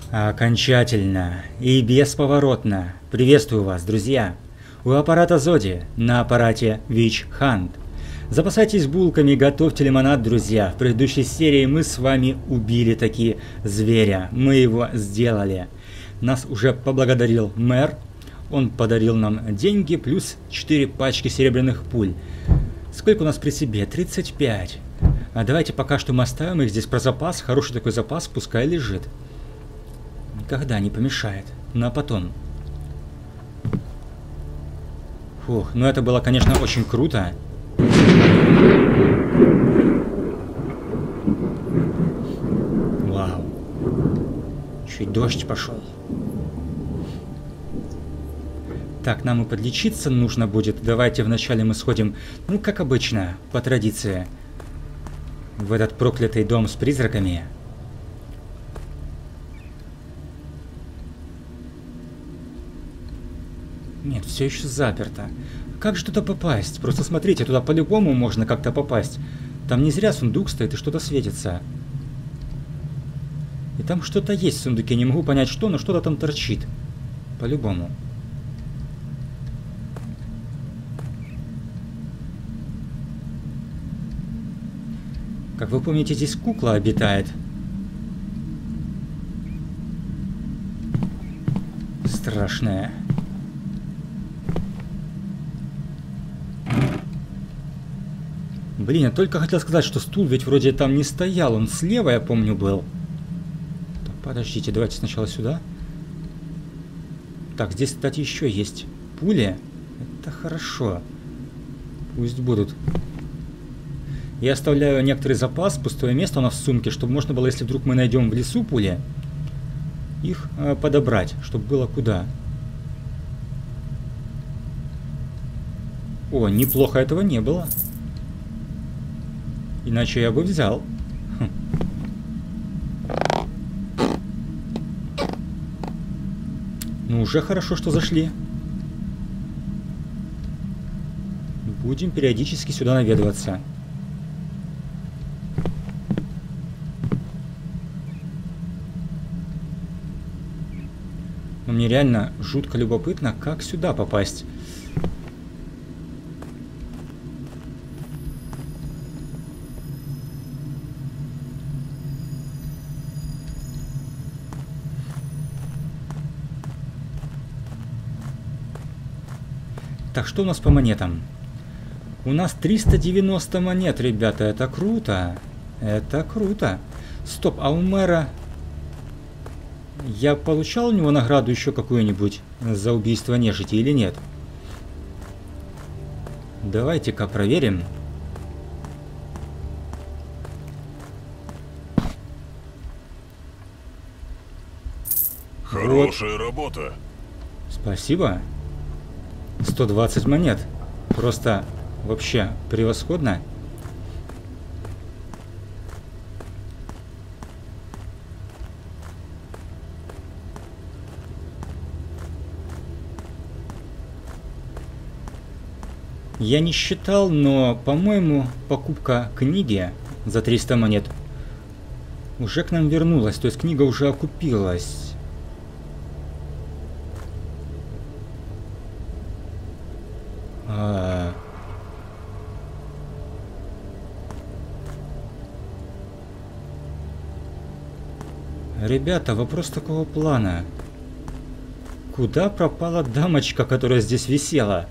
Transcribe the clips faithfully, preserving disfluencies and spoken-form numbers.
Окончательно и бесповоротно приветствую вас, друзья, у аппарата Зоди на аппарате Witch Hunt. Запасайтесь булками, готовьте лимонад, друзья. В предыдущей серии мы с вами убили такие зверя, мы его сделали. Нас уже поблагодарил мэр, он подарил нам деньги плюс четыре пачки серебряных пуль. Сколько у нас при себе? тридцать пять. А давайте пока что мы оставим их здесь про запас, хороший такой запас, пускай лежит. Никогда не помешает. Ну а потом. Фух, ну это было, конечно, очень круто. Вау. Чуть дождь пошел. Так, нам и подлечиться нужно будет. Давайте вначале мы сходим, ну как обычно, по традиции, в этот проклятый дом с призраками. Нет, все еще заперто. Как же туда попасть? Просто смотрите, туда по-любому можно как-то попасть. Там не зря сундук стоит и что-то светится. И там что-то есть в сундуке. Не могу понять что, но что-то там торчит. По-любому. Как вы помните, здесь кукла обитает. Страшная. Блин, я только хотел сказать, что стул ведь вроде там не стоял. Он слева, я помню, был. Так, подождите, давайте сначала сюда. Так, здесь, кстати, еще есть пули. Это хорошо. Пусть будут. Я оставляю некоторый запас, пустое место у нас в сумке, чтобы можно было, если вдруг мы найдем в лесу пули, их э, подобрать, чтобы было куда. О, неплохо этого не было. Иначе я бы взял. Хм. Ну, уже хорошо, что зашли. Будем периодически сюда наведываться. Но мне реально жутко любопытно, как сюда попасть. Так, что у нас по монетам? У нас триста девяносто монет, ребята, это круто. Это круто. Стоп, а у мэра... Я получал у него награду еще какую-нибудь за убийство нежити или нет? Давайте-ка проверим. Хорошая вот. Работа. Спасибо. сто двадцать монет. Просто вообще превосходно. Я не считал, но, по-моему, покупка книги за триста монет уже к нам вернулась. То есть книга уже окупилась. А... Ребята, вопрос такого плана. Куда пропала дамочка, которая здесь висела?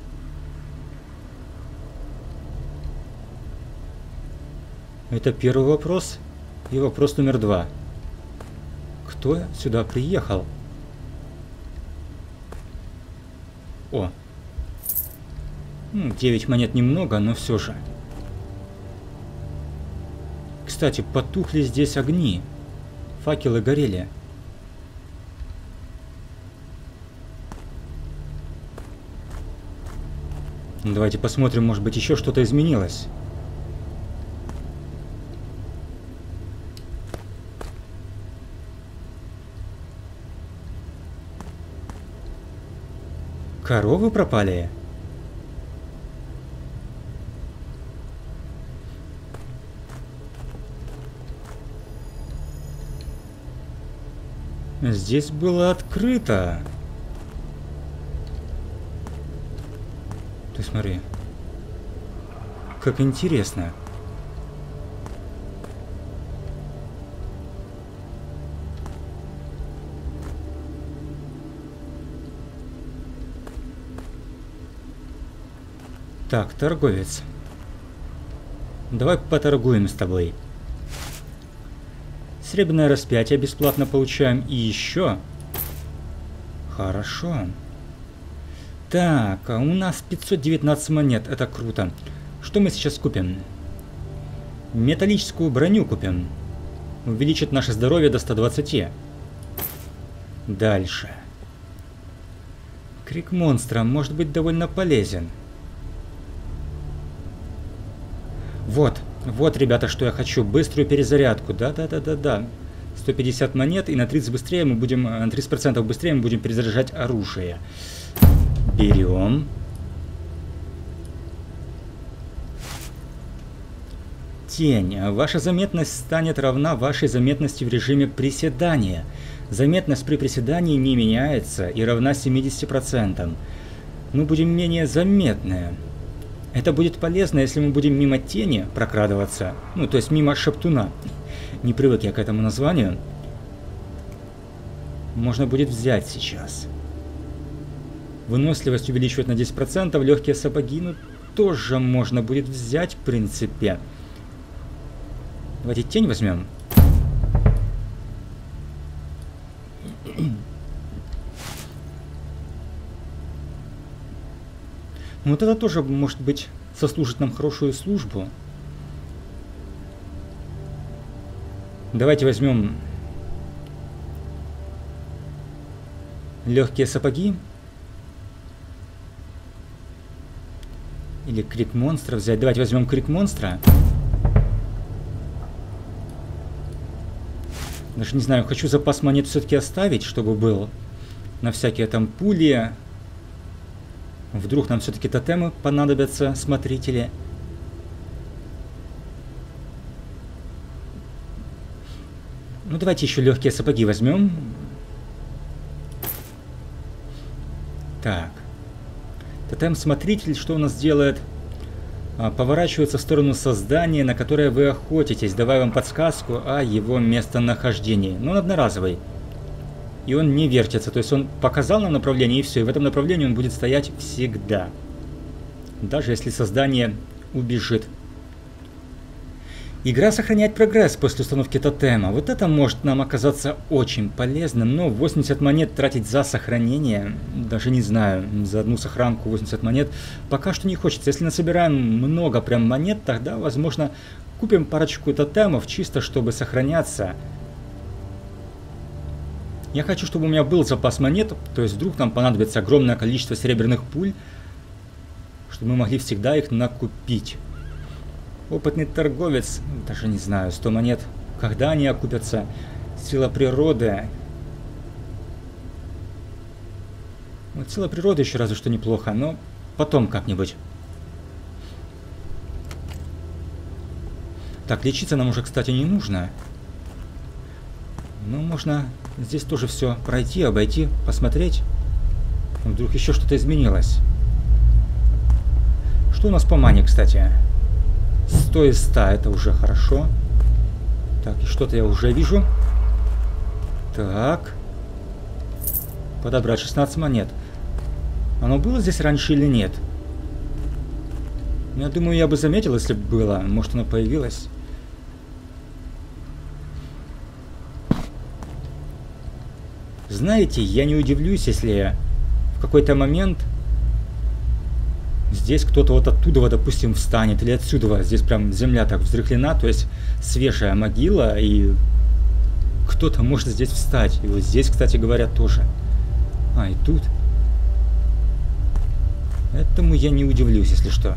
Это первый вопрос. И вопрос номер два. Кто сюда приехал? О. девять монет немного, но все же. Кстати, потухли здесь огни. Факелы горели. Давайте посмотрим, может быть, еще что-то изменилось. Коровы пропали? Здесь было открыто. Ты смотри. Как интересно. Так, торговец. Давай поторгуем с тобой. Серебряное распятие бесплатно получаем. И еще. Хорошо. Так, а у нас пятьсот девятнадцать монет. Это круто. Что мы сейчас купим? Металлическую броню купим. Увеличит наше здоровье до ста двадцати. Дальше. Крик монстра может быть довольно полезен. Вот, вот, ребята, что я хочу. Быструю перезарядку. Да-да-да-да-да. сто пятьдесят монет, и на тридцать быстрее мы будем, на тридцать процентов быстрее мы будем перезаряжать оружие. Берем. Тень. Ваша заметность станет равна вашей заметности в режиме приседания. Заметность при приседании не меняется и равна семидесяти процентам. Мы будем менее заметны. Это будет полезно, если мы будем мимо тени прокрадываться. Ну, то есть мимо шептуна. Не привык я к этому названию. Можно будет взять сейчас. Выносливость увеличивать на десять процентов. Легкие сапоги, ну, тоже можно будет взять, в принципе. Давайте тень возьмем. Вот это тоже, может быть, сослужит нам хорошую службу. Давайте возьмем легкие сапоги. Или крик монстра взять. Давайте возьмем крик монстра. Даже не знаю, хочу запас монет все-таки оставить, чтобы был на всякие там пули. Вдруг нам все-таки тотемы понадобятся, смотрители. Ну, давайте еще легкие сапоги возьмем. Так. Тотем-смотритель, что у нас делает? А, поворачивается в сторону создания, на которое вы охотитесь. Давай вам подсказку о его местонахождении. Но он одноразовый. И он не вертится. То есть он показал нам направление, и все. И в этом направлении он будет стоять всегда. Даже если создание убежит. Игра сохраняет прогресс после установки тотема. Вот это может нам оказаться очень полезным. Но восемьдесят монет тратить за сохранение, даже не знаю, за одну сохранку восемьдесят монет, пока что не хочется. Если насобираем много прям монет, тогда, возможно, купим парочку тотемов, чисто чтобы сохраняться. Я хочу, чтобы у меня был запас монет, то есть вдруг нам понадобится огромное количество серебряных пуль, чтобы мы могли всегда их накупить. Опытный торговец, даже не знаю, сто монет, когда они окупятся, сила природы. Вот сила природы еще разве что неплохо, но потом как-нибудь. Так, лечиться нам уже, кстати, не нужно. Ну, можно здесь тоже все пройти, обойти, посмотреть. Вдруг еще что-то изменилось. Что у нас по мане, кстати? сто из ста, это уже хорошо. Так, и что-то я уже вижу. Так. Подобрать шестнадцать монет. Оно было здесь раньше или нет? Я думаю, я бы заметил, если бы было. Может, оно появилось. Знаете, я не удивлюсь, если в какой-то момент здесь кто-то вот оттуда, вот, допустим, встанет, или отсюда. Здесь прям земля так взрыхлена, то есть свежая могила, и кто-то может здесь встать. И вот здесь, кстати говоря, тоже. А, и тут. Этому я не удивлюсь, если что.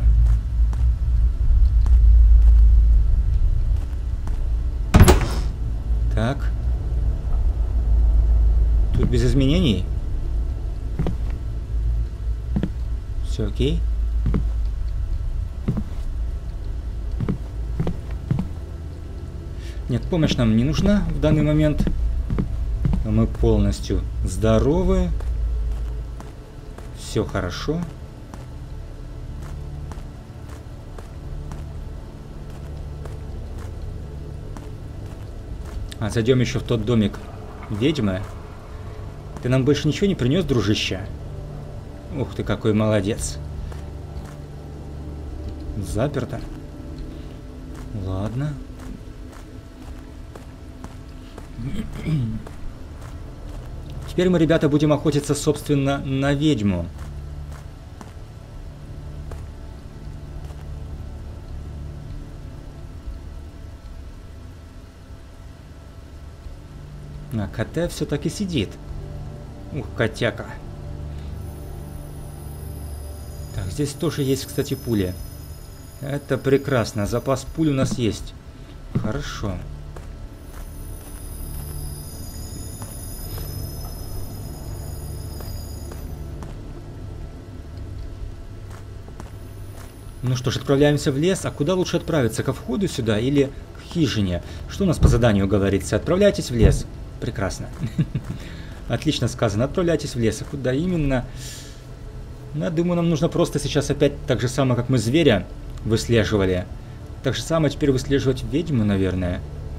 Так. Тут без изменений. Все окей. Нет, помощь нам не нужна в данный момент. Мы полностью здоровы. Все хорошо. А зайдем еще в тот домик ведьмы. Ты нам больше ничего не принес, дружище? Ух ты, какой молодец. Заперто. Ладно. Теперь мы, ребята, будем охотиться, собственно, на ведьму. А КТ все-таки сидит. Ух, котяка. Так, здесь тоже есть, кстати, пули. Это прекрасно. Запас пуль у нас есть. Хорошо. Ну что ж, отправляемся в лес. А куда лучше отправиться? Ко входу сюда или к хижине? Что у нас по заданию говорится? Отправляйтесь в лес. Прекрасно. Отлично сказано. Отправляйтесь в лес. А куда именно? Ну, я думаю, нам нужно просто сейчас опять так же самое, как мы зверя выслеживали. Так же самое теперь выслеживать ведьму, наверное.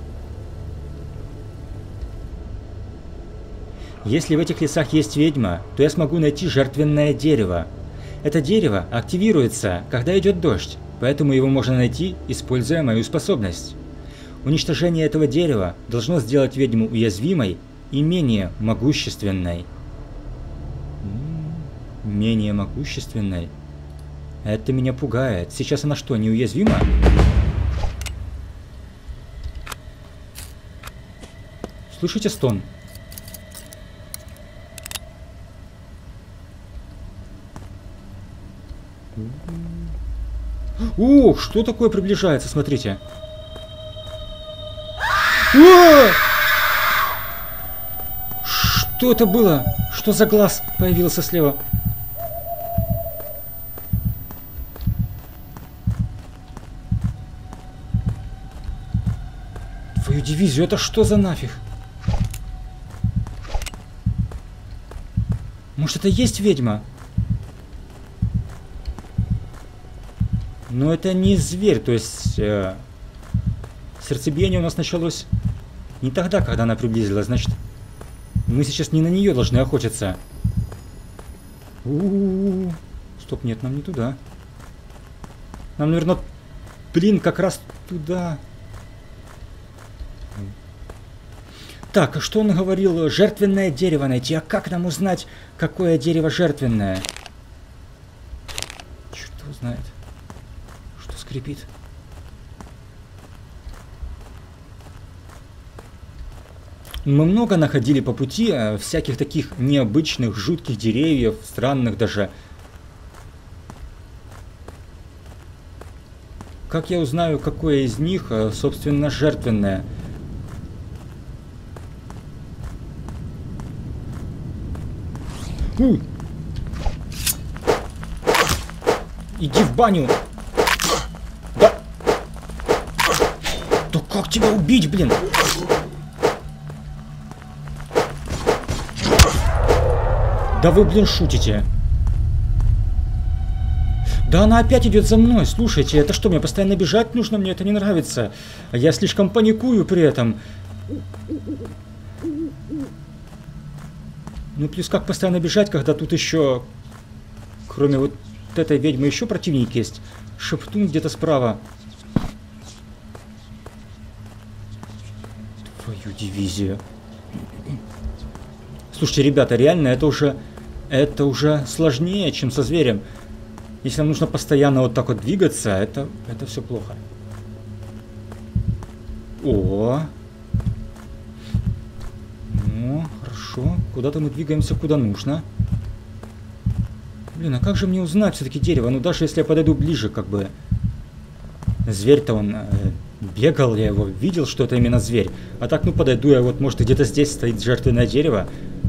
Если в этих лесах есть ведьма, то я смогу найти жертвенное дерево. Это дерево активируется, когда идет дождь, поэтому его можно найти, используя мою способность. Уничтожение этого дерева должно сделать ведьму уязвимой и менее могущественной. Менее могущественной? Это меня пугает. Сейчас она что, неуязвима? Слышите стон? Ух, что такое приближается, смотрите. О! Что это было? Что за глаз появился слева? Твою дивизию, это что за нафиг? Может, это и есть ведьма? Но это не зверь, то есть э, сердцебиение у нас началось не тогда, когда она приблизилась, значит, мы сейчас не на нее должны охотиться. У-у-у. Стоп, нет, нам не туда. Нам, наверное, блин, как раз туда. Так, а что он говорил? Жертвенное дерево найти. А как нам узнать, какое дерево жертвенное? Черт его знает. Что скрипит? Мы много находили по пути э, всяких таких необычных, жутких деревьев, странных даже. Как я узнаю, какое из них, э, собственно, жертвенное? У! Иди в баню! Да! Да как тебя убить, блин? Да вы, блин, шутите. Да она опять идет за мной. Слушайте, это что, мне постоянно бежать нужно? Мне это не нравится. Я слишком паникую при этом. Ну, плюс как постоянно бежать, когда тут еще, кроме вот этой ведьмы, еще противник есть. Шептун где-то справа. Твою дивизию. Слушайте, ребята, реально, это уже... Это уже сложнее, чем со зверем. Если нам нужно постоянно вот так вот двигаться, это, это все плохо. О! Ну, хорошо. Куда-то мы двигаемся, куда нужно. Блин, а как же мне узнать все-таки дерево? Ну, даже если я подойду ближе, как бы... Зверь-то он... Э, бегал, я его видел, что это именно зверь. А так, ну, подойду я, вот, может, где-то здесь стоит жертвенное дерево.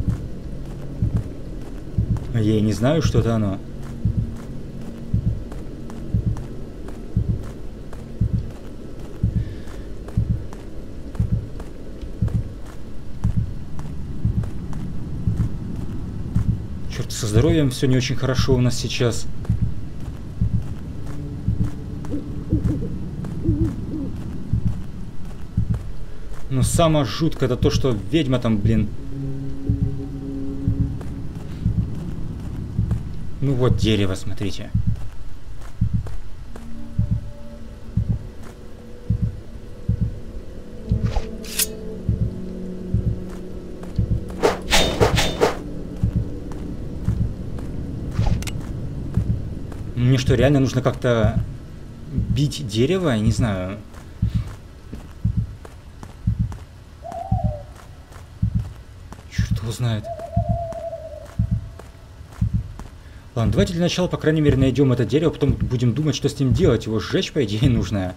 Я и не знаю, что это оно. Черт, со здоровьем все не очень хорошо у нас сейчас. Но самое жуткое это то, что ведьма там, блин. Ну вот дерево, смотрите. Мне что, реально нужно как-то бить дерево? Я не знаю. Черт его знает. Ладно, давайте для начала, по крайней мере, найдем это дерево, потом будем думать, что с ним делать. Его сжечь, по идее, нужно.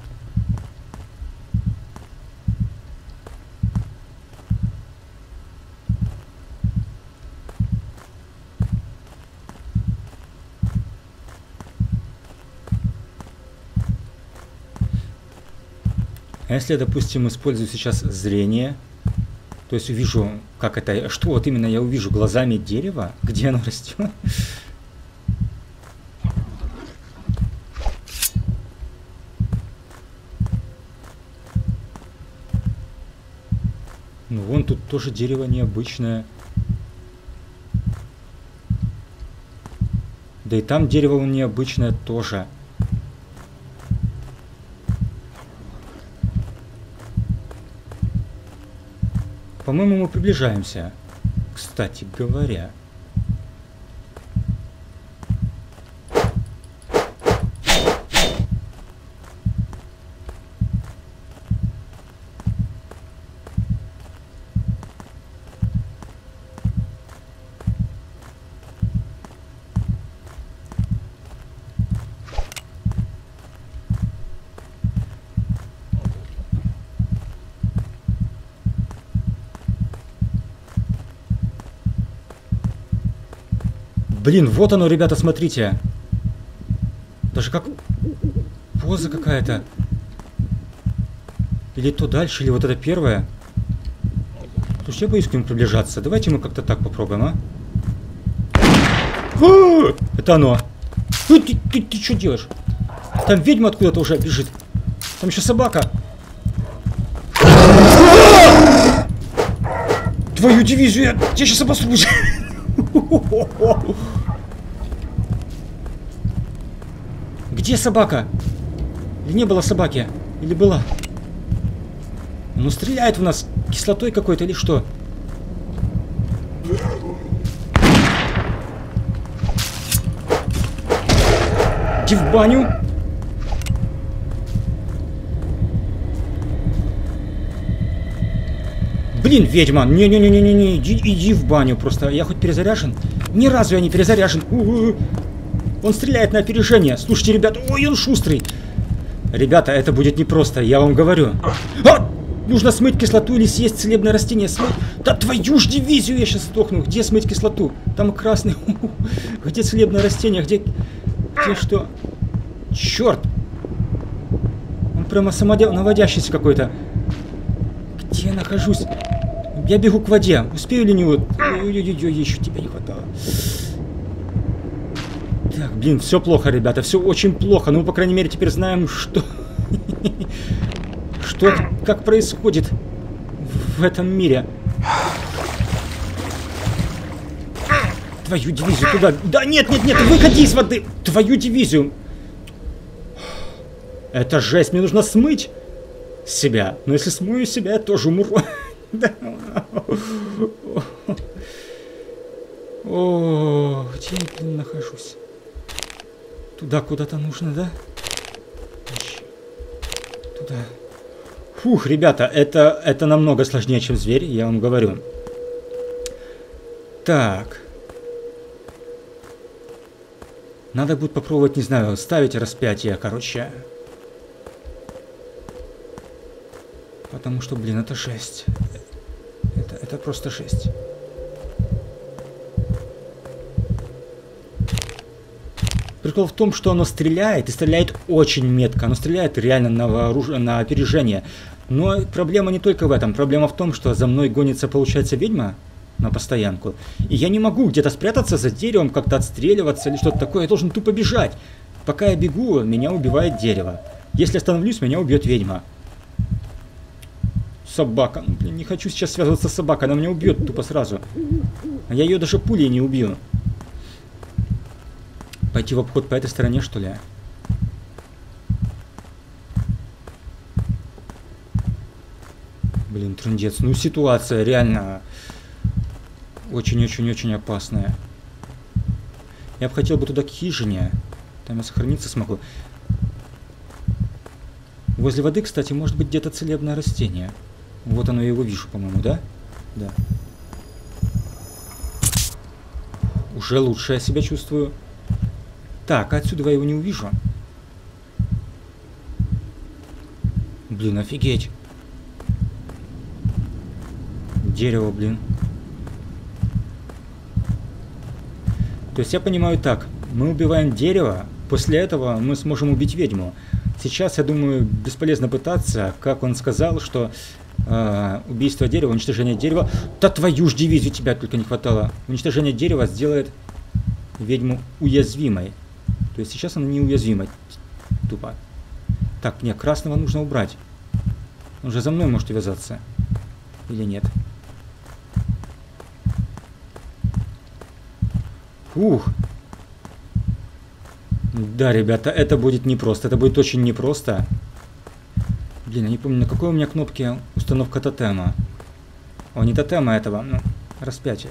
А если я, допустим, использую сейчас зрение, то есть увижу, как это, что вот именно я увижу глазами дерева, где оно растет. Ну вон тут тоже дерево необычное. Да и там дерево необычное тоже. По-моему, мы приближаемся, кстати говоря. Блин, вот оно, ребята, смотрите. Даже как поза какая-то. Или то дальше, или вот это первое. Слушай, я боюсь к нему приближаться. Давайте мы как-то так попробуем, а? А! Это оно. Ты, ты, ты, ты что делаешь? Там ведьма откуда-то уже бежит. Там еще собака. А! Твою дивизию, я, я сейчас обосрусь. Где собака? Или не было собаки? Или была? Ну стреляет в нас кислотой какой-то или что? Иди в баню. Блин, ведьма, не-не-не-не-не, иди, иди в баню просто. Я хоть перезаряжен? Ни разу я не перезаряжен. У-у-у. Он стреляет на опережение. Слушайте, ребята, ой, он шустрый. Ребята, это будет непросто, я вам говорю. А! Нужно смыть кислоту или съесть целебное растение. Смыть. Да твою ж дивизию, я сейчас сдохну. Где смыть кислоту? Там красный. Где целебное растение? Где... Где что? Черт! Он прямо самонаводящийся какой-то. Где я нахожусь? Я бегу к воде. Успею ли не вот? Ой-ой-ой, еще тебя не хватало. Так, блин, все плохо, ребята. Все очень плохо. Ну, по крайней мере, теперь знаем, что... Что, как происходит в этом мире. Твою дивизию туда. Да нет, нет, нет, выходи из воды. Твою дивизию. Это жесть, мне нужно смыть себя. Но если смою себя, я тоже умру. О, где я, блин, нахожусь? Туда куда-то нужно, да? Туда. Фух, ребята, это, это намного сложнее, чем зверь, я вам говорю. Так. Надо будет попробовать, не знаю, ставить распятие, короче. Потому что, блин, это жесть. Это, это просто жесть. Прикол в том, что оно стреляет, и стреляет очень метко. Оно стреляет реально на, вооруж... на опережение. Но проблема не только в этом. Проблема в том, что за мной гонится, получается, ведьма. на постоянку. И я не могу где-то спрятаться за деревом, как-то отстреливаться или что-то такое. Я должен тупо бежать. Пока я бегу, меня убивает дерево. Если остановлюсь, меня убьет ведьма. Собака. Ну, блин, не хочу сейчас связываться с собакой. Она меня убьет тупо сразу. А я ее даже пулей не убью. Пойти в обход по этой стороне, что ли? Блин, трындец. Ну, ситуация реально очень-очень-очень опасная. Я бы хотел бы туда к хижине. Там я сохраниться смогу. Возле воды, кстати, может быть где-то целебное растение. Вот оно, я его вижу, по-моему, да? Да. Уже лучше я себя чувствую. Так, отсюда я его не увижу. Блин, офигеть. Дерево, блин. То есть я понимаю так. Мы убиваем дерево, после этого мы сможем убить ведьму. Сейчас, я думаю, бесполезно пытаться, как он сказал, что э, убийство дерева, уничтожение дерева... Да твою ж дивизию, тебя только не хватало. Уничтожение дерева сделает ведьму уязвимой. То есть сейчас она неуязвима. Тупо. Так, мне красного нужно убрать. Он же за мной может увязаться. Или нет? Ух! Да, ребята, это будет непросто. Это будет очень непросто. Блин, я не помню, на какой у меня кнопке установка тотема. О, не тотема этого, ну, распятие.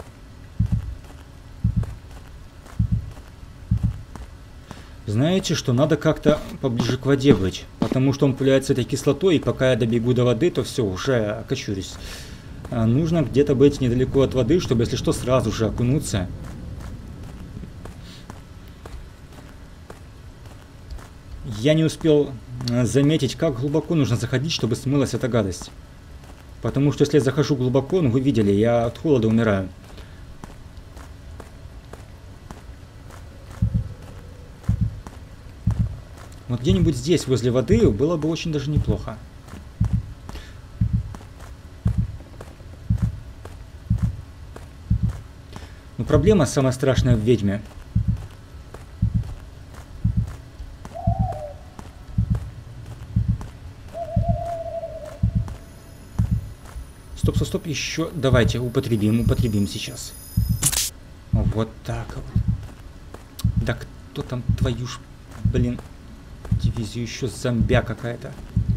Знаете, что надо как-то поближе к воде быть. Потому что он пуляется этой кислотой, и пока я добегу до воды, то все, уже окочурюсь. А нужно где-то быть недалеко от воды, чтобы, если что, сразу же окунуться. Я не успел заметить, как глубоко нужно заходить, чтобы смылась эта гадость. Потому что если я захожу глубоко, ну вы видели, я от холода умираю. Вот где-нибудь здесь, возле воды, было бы очень даже неплохо. Но проблема самая страшная в ведьме. Стоп, стоп, стоп, еще давайте употребим, употребим сейчас. Вот так вот. Да кто там твою ж, блин, дивизию, еще зомбя какая-то.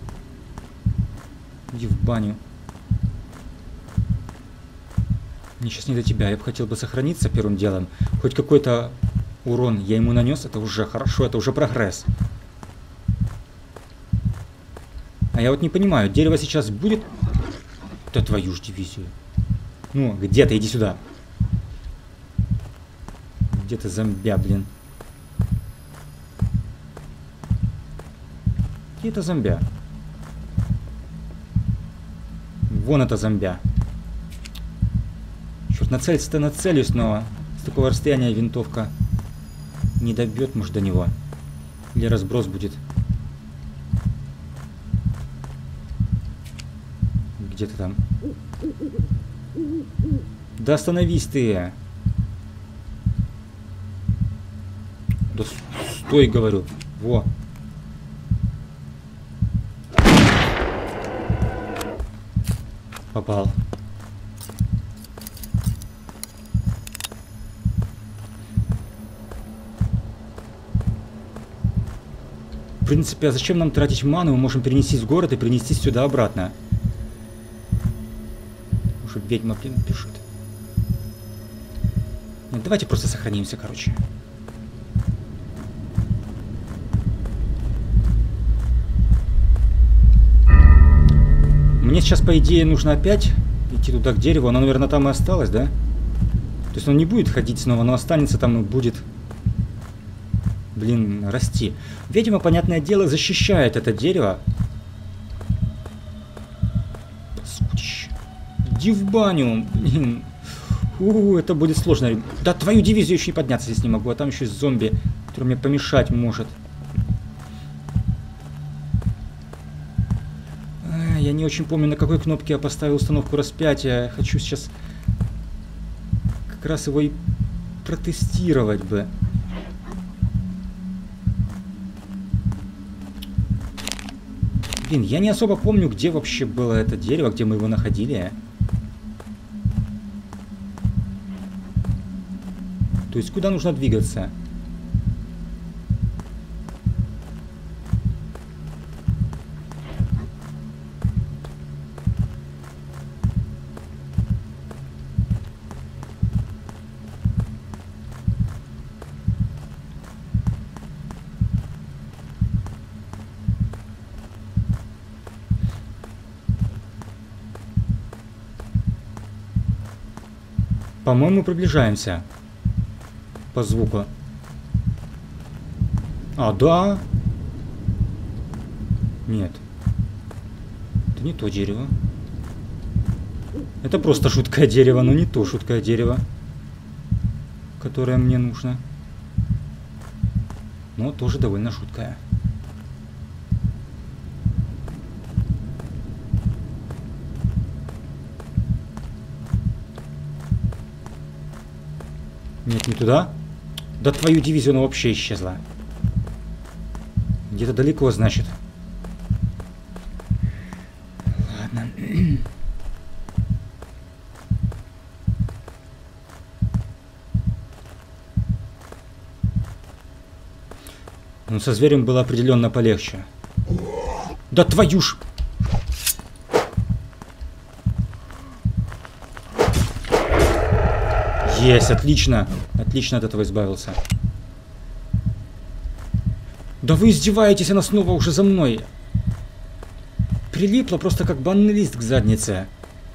Иди в баню. Мне сейчас не до тебя, я бы хотел бы сохраниться первым делом. Хоть какой-то урон я ему нанес, это уже хорошо, это уже прогресс. А я вот не понимаю, дерево сейчас будет... Да твою ж дивизию. Ну, где ты? Иди сюда. Где ты, зомбя, блин? Где это зомбя? Вон это зомбя. Черт, нацелиться-то нацелюсь, но с такого расстояния винтовка не добьет, может, до него. Или разброс будет. Где ты там? Да остановись ты! Да стой, говорю. Во. Попал. В принципе, а зачем нам тратить ману? Мы можем перенестись в город и перенестись сюда обратно. Уже ведьма, блин, пишет. Нет, давайте просто сохранимся, короче. Мне сейчас, по идее, нужно опять идти туда к дереву. Оно, наверное, там и осталось, да? То есть он не будет ходить снова, но останется там и будет, блин, расти. Видимо, понятное дело, защищает это дерево. Господи. Иди в баню, блин. У, это будет сложно. Да твою дивизию еще и подняться здесь не могу. А там еще есть зомби, который мне помешать может. Я не очень помню, на какой кнопке я поставил установку распятия. Хочу сейчас как раз его и протестировать бы. Блин, я не особо помню, где вообще было это дерево, где мы его находили. То есть, куда нужно двигаться? По-моему, приближаемся. По звуку. А, да. Нет. Это не то дерево. Это просто шуткое дерево, но не то шуткое дерево, которое мне нужно. Но тоже довольно шуткое. Нет, не туда. Да твою дивизию, она вообще исчезла. Где-то далеко, значит. Ладно. Ну, со зверем было определенно полегче. Да твою ж... Есть, отлично. Отлично от этого избавился. Да вы издеваетесь, она снова уже за мной. Прилипла просто как банный лист к заднице.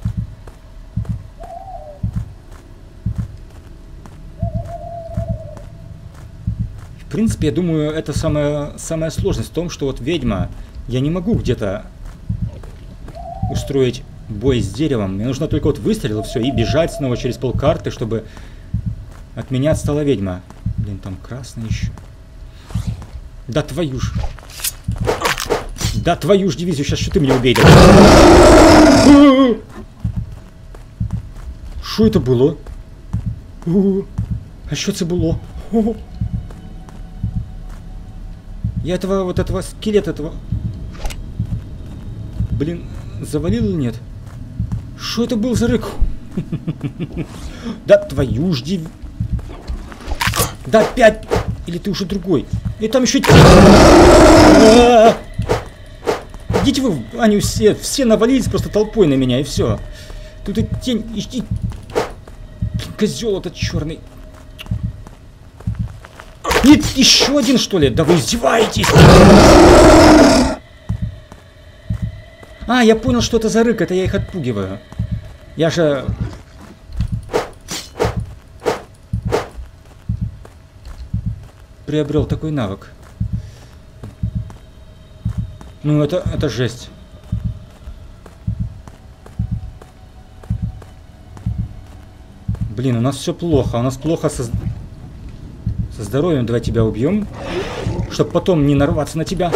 В принципе, я думаю, это самая, самая сложность в том, что вот ведьма, я не могу где-то устроить бой с деревом. Мне нужно только вот выстрелить, все, и бежать снова через полкарты, чтобы от меня отстала ведьма. Блин, там красный еще. Да твою ж. Да твою ж дивизию, сейчас что ты меня убей. Что это было? А что это было? Я этого, вот этого скелета, этого... Блин, завалил или нет? Что это был за рык? Да твою ж див... Да опять! Или ты уже другой? И там еще... Идите вы, они все, все навалились просто толпой на меня, и все. Тут и тень, и... Козел этот черный. Нет, еще один, что ли? Да вы издеваетесь! А, я понял, что это за рык, это я их отпугиваю. Я же... приобрел такой навык. Ну, это, это жесть. Блин, у нас все плохо. У нас плохо со, со здоровьем. Давай тебя убьем, чтобы потом не нарваться на тебя.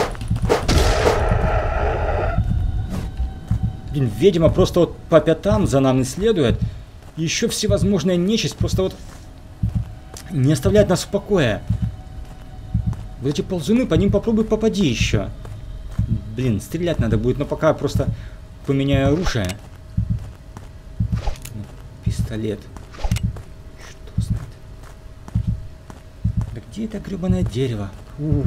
Блин, ведьма просто вот по пятам за нами следует. Еще всевозможная нечисть просто вот не оставляет нас в покое. Вот эти ползуны, по ним попробуй попади еще. Блин, стрелять надо будет, но пока просто поменяю оружие. Пистолет. Что знает? Да где это гребаное дерево? Ух.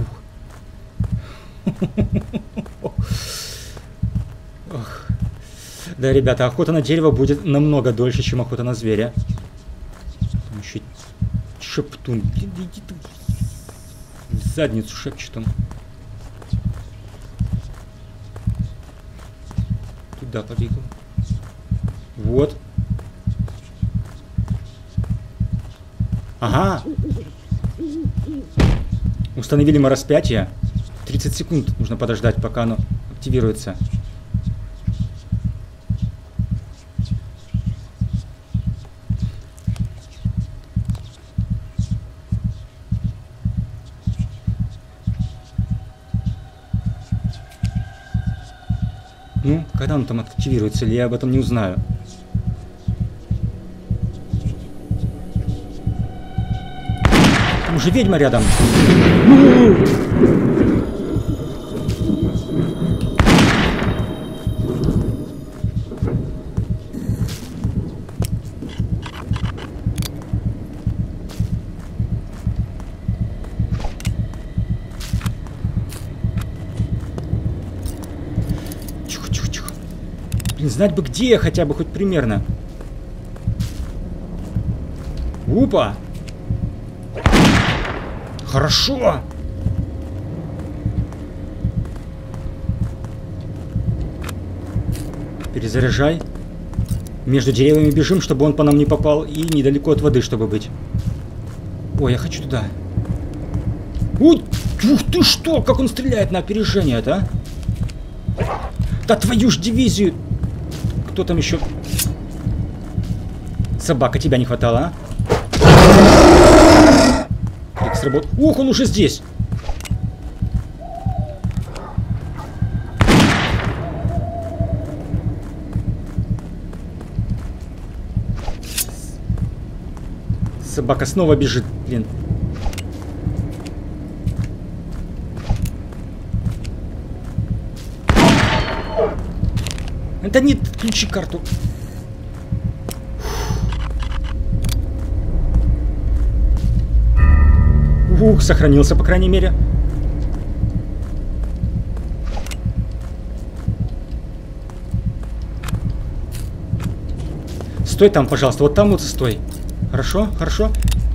Ох. Да, ребята, охота на дерево будет намного дольше, чем охота на зверя. Там еще шептун. Блин, иди ты. В задницу шепчет он. Туда побегу. Вот. Ага. Установили мы распятие. тридцать секунд нужно подождать, пока оно активируется. Ну, когда он там активируется, или я об этом не узнаю? Там же ведьма рядом. Тихо, тихо, тихо. Блин, знать бы где я хотя бы хоть примерно. Опа! Хорошо! Перезаряжай. Между деревьями бежим, чтобы он по нам не попал. И недалеко от воды, чтобы быть. Ой, я хочу туда. Ой, ух ты что! Как он стреляет на опережение-то, а? Да твою ж дивизию! Кто там еще? Собака, тебя не хватало, а? Как сработал? Ух, он уже здесь! Собака снова бежит, блин. Это нет, отключи карту. Ух, сохранился, по крайней мере. Стой там, пожалуйста, вот там вот стой. Хорошо, хорошо.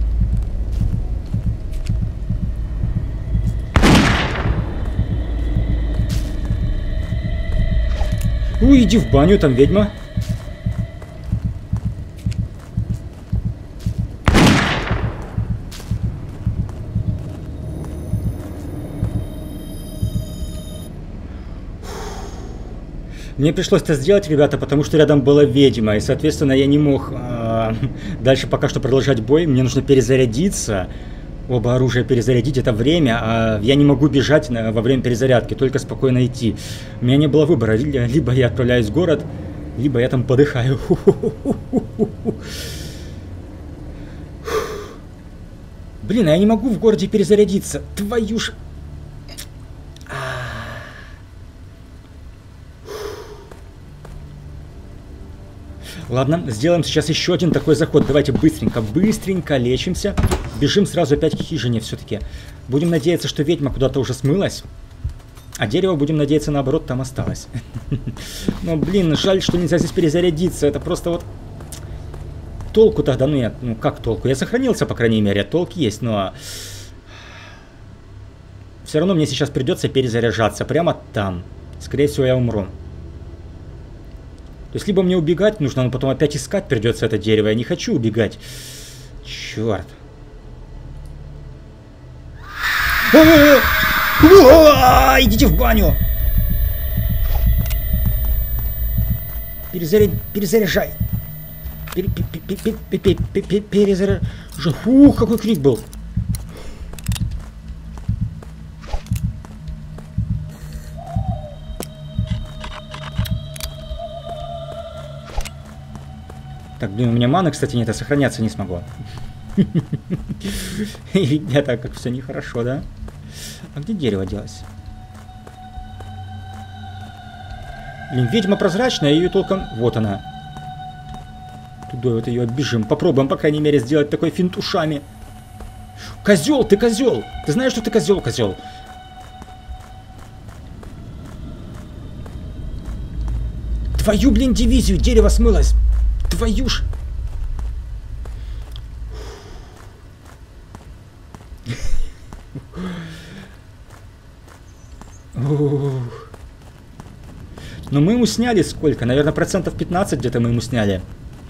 Ну, иди в баню, там ведьма. Мне пришлось это сделать, ребята, потому что рядом была ведьма, и, соответственно, я не мог э, дальше пока что продолжать бой. Мне нужно перезарядиться, оба оружия перезарядить, это время, а я не могу бежать на, во время перезарядки, только спокойно идти. У меня не было выбора, либо я отправляюсь в город, либо я там подыхаю. Блин, а я не могу в городе перезарядиться, твою ж... Ладно, сделаем сейчас еще один такой заход. Давайте быстренько, быстренько лечимся. Бежим сразу опять к хижине все-таки. Будем надеяться, что ведьма куда-то уже смылась. А дерево, будем надеяться, наоборот, там осталось. Но, блин, жаль, что нельзя здесь перезарядиться. Это просто вот... Толку тогда, ну нет, ну как толку? Я сохранился, по крайней мере, толк есть, но... Все равно мне сейчас придется перезаряжаться прямо там. Скорее всего, я умру. То есть, либо мне убегать нужно, но потом опять искать придется это дерево. Я не хочу убегать. Черт. Идите в баню. Перезаряд... Перезаряжай. Перезаряжай. Ух, какой крик был. Так, блин, у меня маны, кстати, нет, а сохраняться не смогло. Ребята, как все нехорошо, да? А где дерево делось? Блин, ведьма прозрачная, ее толком... Вот она. Туда вот ее оббежим. Попробуем, по крайней мере, сделать такой финт ушами. Козел, ты козел! Ты знаешь, что ты козел, козел? Твою, блин, дивизию, дерево смылось. Твою ж! Но мы ему сняли сколько? Наверное, процентов пятнадцать где-то мы ему сняли.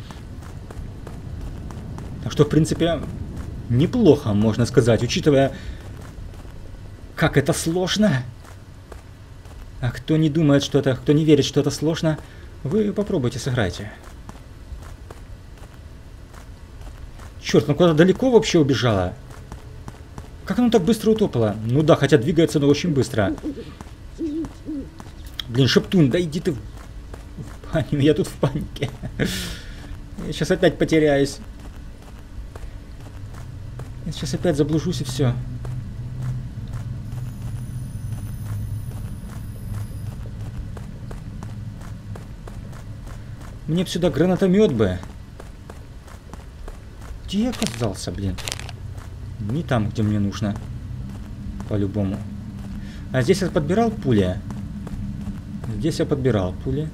Так что, в принципе, неплохо, можно сказать, учитывая, как это сложно. А кто не думает, что это, кто не верит, что это сложно, вы попробуйте, сыграйте. Черт, ну куда-то далеко вообще убежала. Как оно так быстро утопало? Ну да, хотя двигается, но очень быстро. Блин, Шептун, да иди ты в баню, я тут в панике. Я сейчас опять потеряюсь. Я сейчас опять заблужусь и все. Мне б сюда гранатомет бы. Где я оказался, блин? Не там, где мне нужно. По-любому. А здесь я подбирал пули. Здесь я подбирал пули.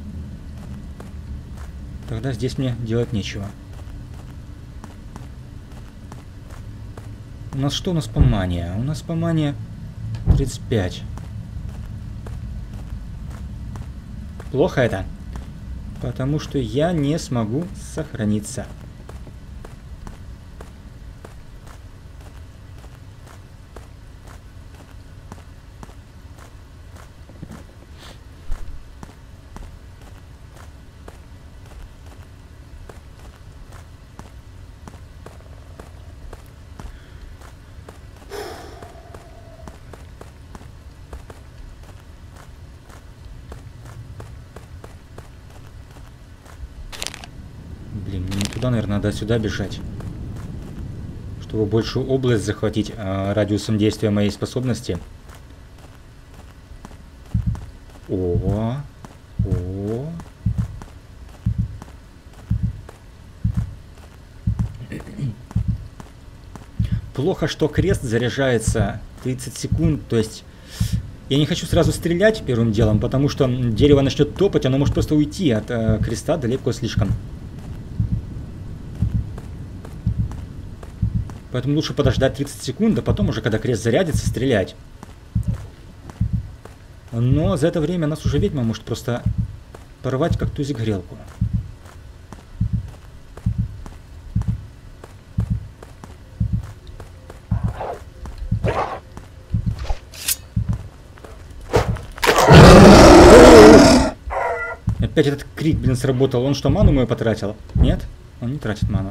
Тогда здесь мне делать нечего. У нас что у нас по мане? У нас по мане тридцать пять. Плохо это. Потому что я не смогу сохраниться. Блин, мне не туда, наверное, надо сюда бежать. Чтобы большую область захватить а, радиусом действия моей способности. О, о. Плохо, что крест заряжается тридцать секунд, то есть я не хочу сразу стрелять первым делом, потому что дерево начнет топать, оно может просто уйти от э, креста далеко слишком. Поэтому лучше подождать тридцать секунд, а потом уже, когда крест зарядится, стрелять. Но за это время нас уже ведьма может просто порвать, как тузик грелку. Опять этот крик, блин, сработал. Он что, ману мою потратил? Нет? Он не тратит ману.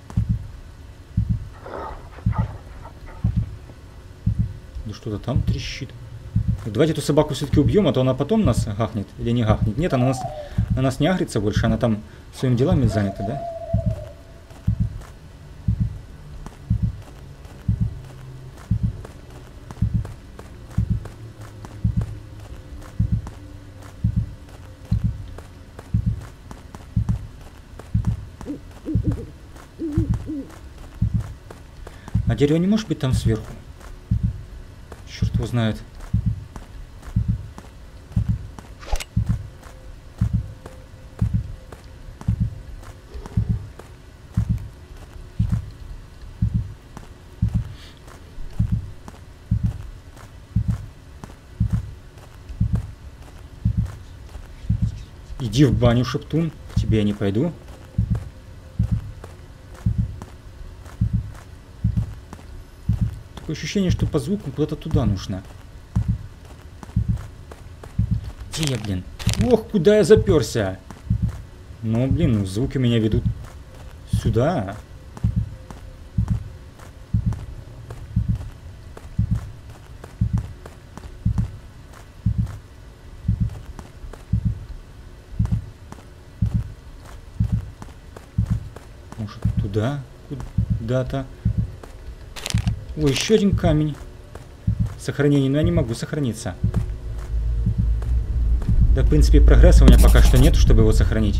Да что-то там трещит. Давайте эту собаку все-таки убьем, а то она потом нас гахнет или не гахнет. Нет, она нас, она нас не агрится больше, она там своими делами занята, да? А дерево не может быть там сверху? Черт его знает. Иди в баню, Шептун. К тебе я не пойду. Такое ощущение, что по звуку куда-то туда нужно. Где я, блин? Ох, куда я заперся! Ну, блин, звуки меня ведут сюда. Может, туда? Куда-то. Ой, еще один камень. Сохранение, но я не могу сохраниться. Да, в принципе, прогресса у меня пока что нет, чтобы его сохранить.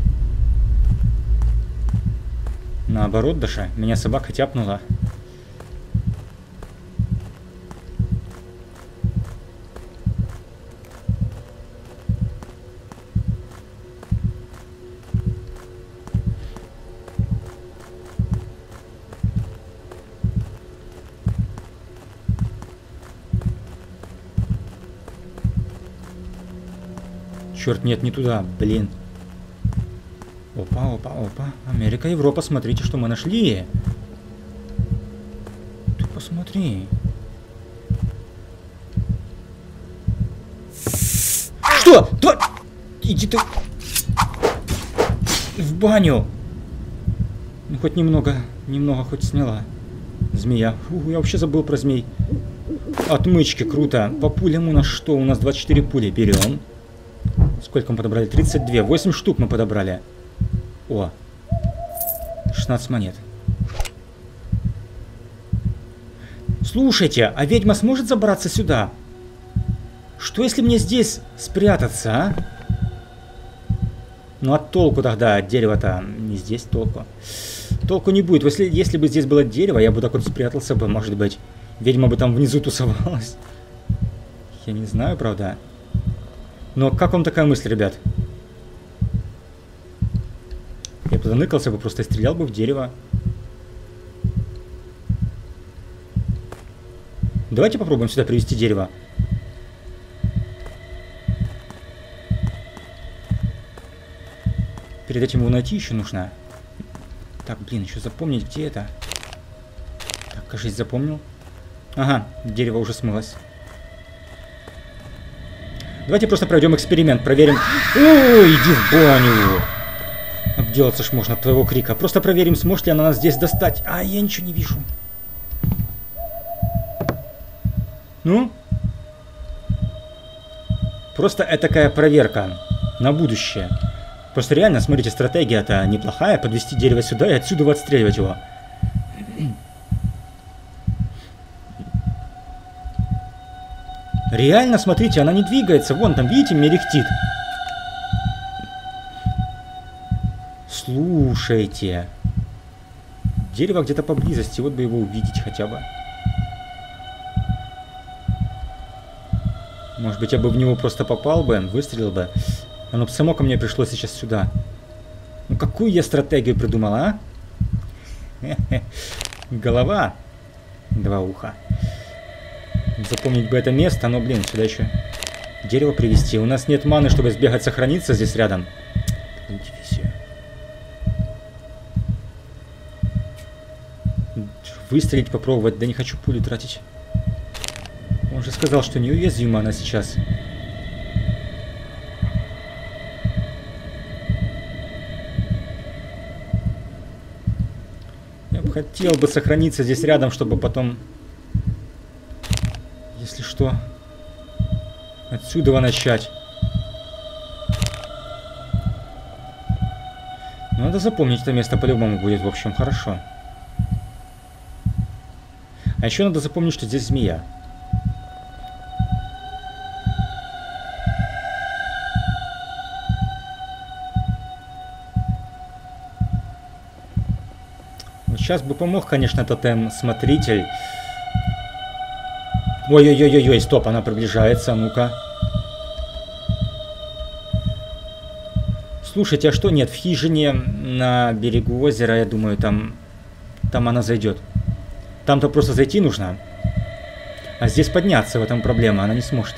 Наоборот, Даша, меня собака тяпнула. Черт, нет, не туда, блин. Опа, опа, опа. Америка, Европа, смотрите, что мы нашли. Ты посмотри. Что? Тварь! Иди ты в баню. Ну, хоть немного, немного хоть сняла. Змея. Фу, я вообще забыл про змей. Отмычки, круто. По пулям у нас что? У нас двадцать четыре пули. Берем. Сколько мы подобрали? тридцать два. восемь штук мы подобрали. О. шестнадцать монет. Слушайте, а ведьма сможет забраться сюда? Что если мне здесь спрятаться, а? Ну, от толку тогда, от дерева-то не здесь толку. Толку не будет. Если, если бы здесь было дерево, я бы так вот спрятался бы, может быть. Ведьма бы там внизу тусовалась. Я не знаю, правда. Но как вам такая мысль, ребят? Я бы заныкался бы, просто стрелял бы в дерево. Давайте попробуем сюда привести дерево. Перед этим его найти еще нужно. Так, блин, еще запомнить, где это. Так, кажется, запомнил. Ага, дерево уже смылось. Давайте просто проведем эксперимент, проверим. Ой, иди в баню. Обделаться ж можно от твоего крика. Просто проверим, сможет ли она нас здесь достать. А, я ничего не вижу. Ну? Просто это такая проверка на будущее. Просто реально, смотрите, стратегия-то неплохая. Подвести дерево сюда и отсюда отстреливать его. Реально, смотрите, она не двигается. Вон там, видите, мерехтит. Слушайте. Дерево где-то поблизости. Вот бы его увидеть хотя бы. Может быть, я бы в него просто попал бы, выстрелил бы. Оно бы само ко мне пришло сейчас сюда. Ну, какую я стратегию придумала, а? Голова. Два уха. Запомнить бы это место, но, блин, сюда еще дерево привезти. У нас нет маны, чтобы сбегать, сохраниться здесь рядом. Дивизия. Выстрелить, попробовать. Да не хочу пули тратить. Он же сказал, что неуязвима она сейчас. Я бы хотел бы сохраниться здесь рядом, чтобы потом... Если что, отсюда начать. Надо запомнить это место, по-любому будет, в общем, хорошо. А еще надо запомнить, что здесь змея. Вот сейчас бы помог, конечно, тотем-смотритель. Ой-ой-ой-ой, стоп, она приближается, ну-ка. Слушайте, а что нет? В хижине на берегу озера, я думаю, там, там она зайдет. Там-то просто зайти нужно. А здесь подняться, в этом проблема, она не сможет.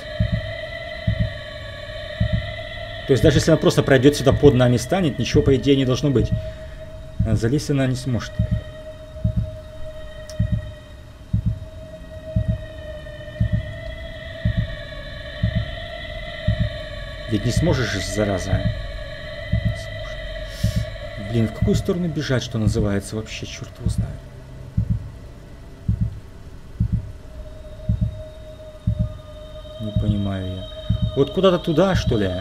То есть даже если она просто пройдет сюда под нами, станет, ничего, по идее, не должно быть. Залезть она не сможет. Ведь не сможешь же, зараза. Блин, в какую сторону бежать, что называется, вообще, черт его знает. Не понимаю я. Вот куда-то туда, что ли?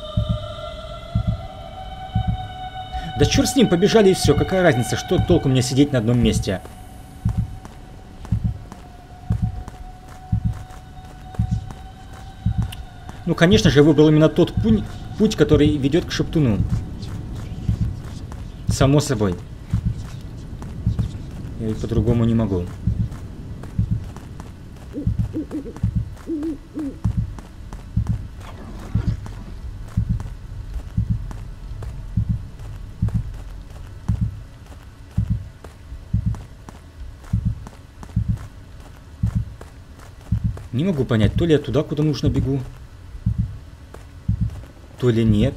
Да черт с ним, побежали и все. Какая разница, что толку мне сидеть на одном месте? Ну, конечно же, я выбрал именно тот путь, путь, который ведет к Шептуну. Само собой. Я ведь по-другому не могу. Не могу понять, то ли я туда, куда нужно, бегу, то ли нет.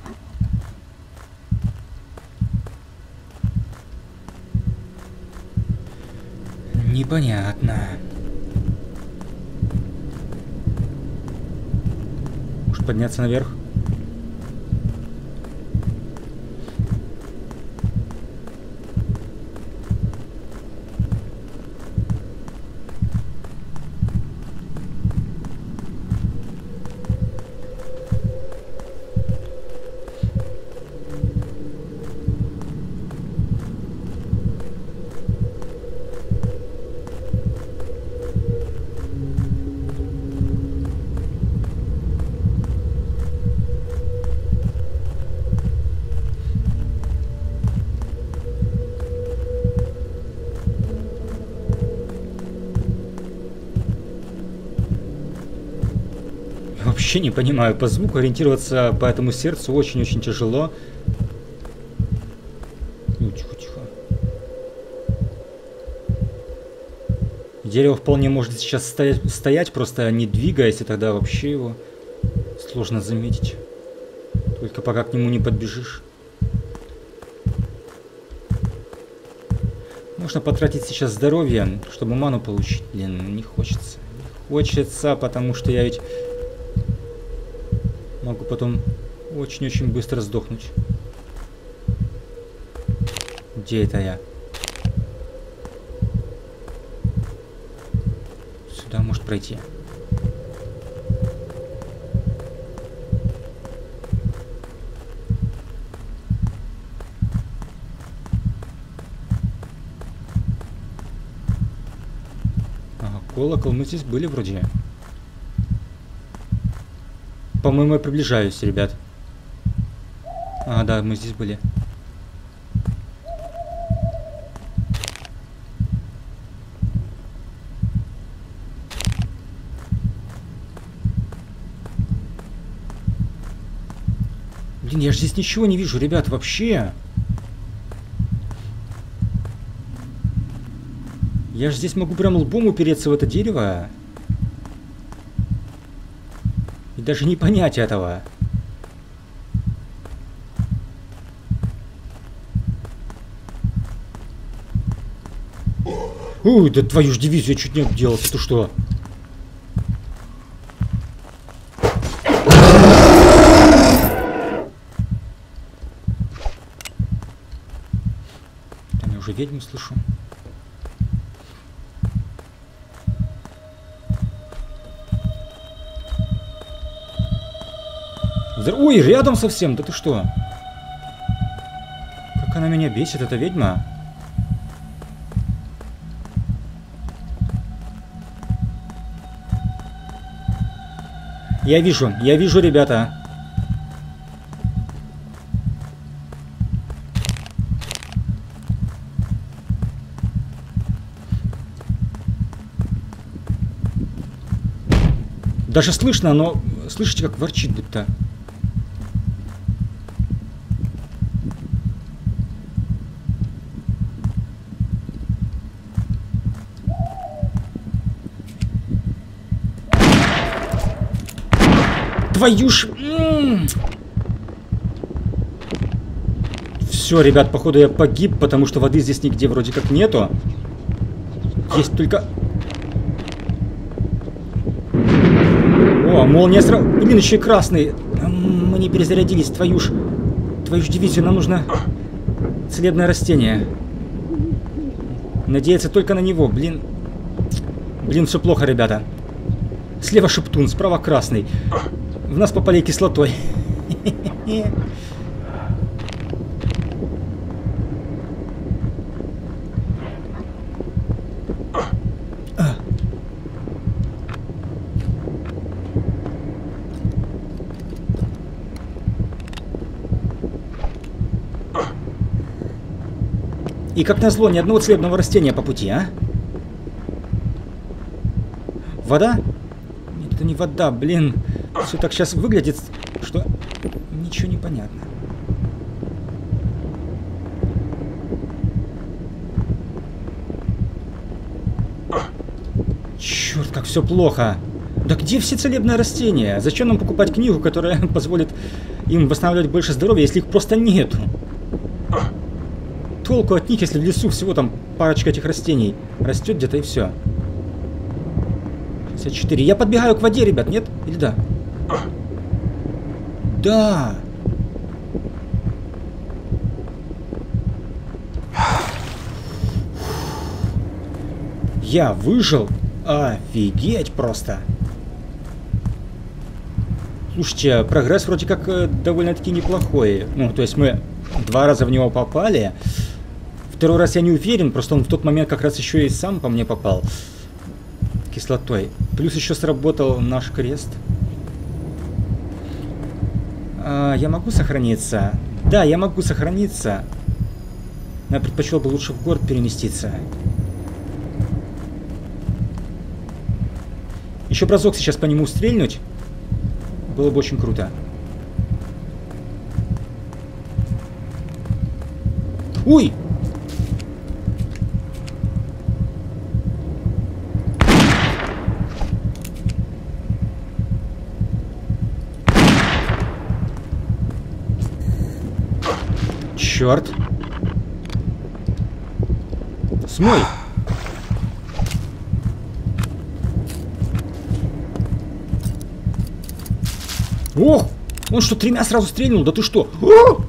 Непонятно. Может подняться наверх? вообще не понимаю. По звуку ориентироваться по этому сердцу очень-очень тяжело. Ну, тихо-тихо. Дерево вполне может сейчас стоять, стоять, просто не двигаясь, и тогда вообще его сложно заметить. Только пока к нему не подбежишь. Можно потратить сейчас здоровье, чтобы ману получить. Блин, не хочется. Не хочется, потому что я ведь могу потом очень-очень быстро сдохнуть. Где это я? Сюда может пройти. Колокол, мы здесь были вроде. По-моему, я приближаюсь, ребят. А, да, мы здесь были. Блин, я же здесь ничего не вижу, ребят, вообще. Я же здесь могу прям лбом упереться в это дерево. И даже не понять этого. Ой, да твою ж дивизию, я чуть не обделался, ты что? Там я уже ведьму слышу. Ой, рядом совсем, да ты что? Как она меня бесит, эта ведьма. Я вижу, я вижу, ребята. Даже слышно, но слышите, как ворчит будто. Твою ж... Все, ребят, походу я погиб, потому что воды здесь нигде вроде как нету. Есть только... О, молния сразу... Блин, еще и красный. Мы не перезарядились, твою ж... Твою ж дивизию, нам нужно целебное растение. Надеяться только на него, блин. Блин, все плохо, ребята. Слева шептун, справа красный. В нас попали кислотой. И как назло, ни одного целебного растения по пути, а? Вода? Нет, это не вода, блин. Все так сейчас выглядит, что ничего не понятно. Черт, как все плохо. Да где все целебные растения? Зачем нам покупать книгу, которая позволит им восстанавливать больше здоровья, если их просто нету? Толку от них, если в лесу всего там парочка этих растений растет где-то и все. шестьдесят четыре. Я подбегаю к воде, ребят, нет? Или да? Да. Я выжил. Офигеть просто. Слушайте, прогресс вроде как довольно-таки неплохой. Ну, то есть мы два раза в него попали. Второй раз я не уверен, просто он в тот момент как раз еще и сам по мне попал. Кислотой. Плюс еще сработал наш крест. А, я могу сохраниться? Да, я могу сохраниться. Но я предпочел бы лучше в город переместиться. Еще разок сейчас по нему стрельнуть. Было бы очень круто. Ой! Черт! Смой! О! Он что, тремя сразу стрельнул? Да ты что? О!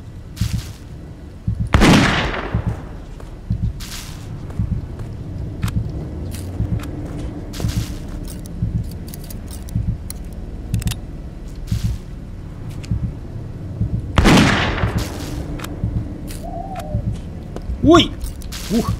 Ой! Ух!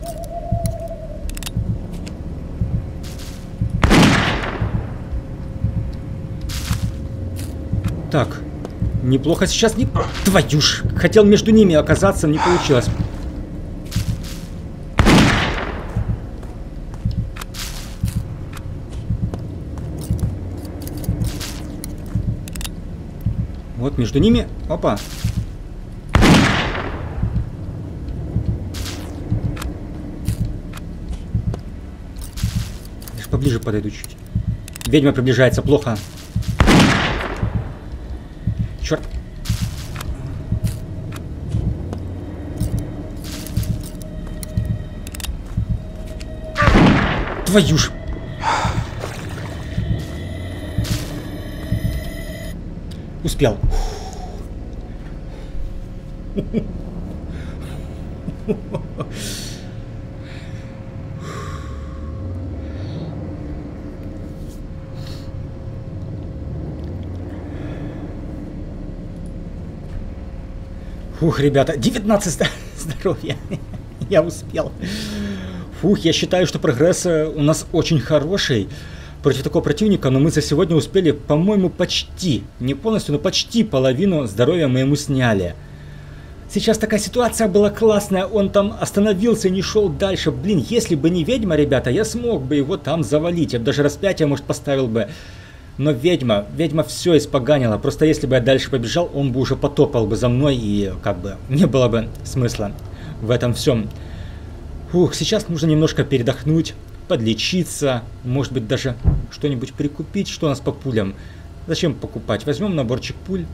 Так, неплохо сейчас не... Твою ж! Хотел между ними оказаться, не получилось. Вот между ними... Опа! Поближе подойду чуть. Ведьма приближается, плохо. Черт. Твою ж. Успел. Фух, ребята, девятнадцать здоровья. Я успел. Фух, я считаю, что прогресс у нас очень хороший против такого противника, но мы за сегодня успели, по-моему, почти, не полностью, но почти половину здоровья мы ему сняли. Сейчас такая ситуация была классная, он там остановился и не шел дальше. Блин, если бы не ведьма, ребята, я смог бы его там завалить. Я бы даже распятие, может, поставил бы. Но ведьма, ведьма все испоганила. Просто если бы я дальше побежал, он бы уже потопал бы за мной, и как бы не было бы смысла в этом всем. Ух, сейчас нужно немножко передохнуть, подлечиться, может быть даже что-нибудь прикупить. Что у нас по пулям? Зачем покупать? Возьмем наборчик пуль.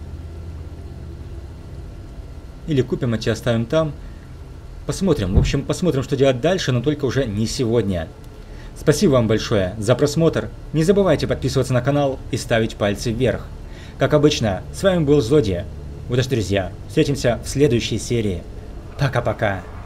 Или купим эти, оставим там. Посмотрим, в общем, посмотрим, что делать дальше, но только уже не сегодня. Спасибо вам большое за просмотр. Не забывайте подписываться на канал и ставить пальцы вверх. Как обычно, с вами был Зодия. Удачи, друзья. Встретимся в следующей серии. Пока-пока.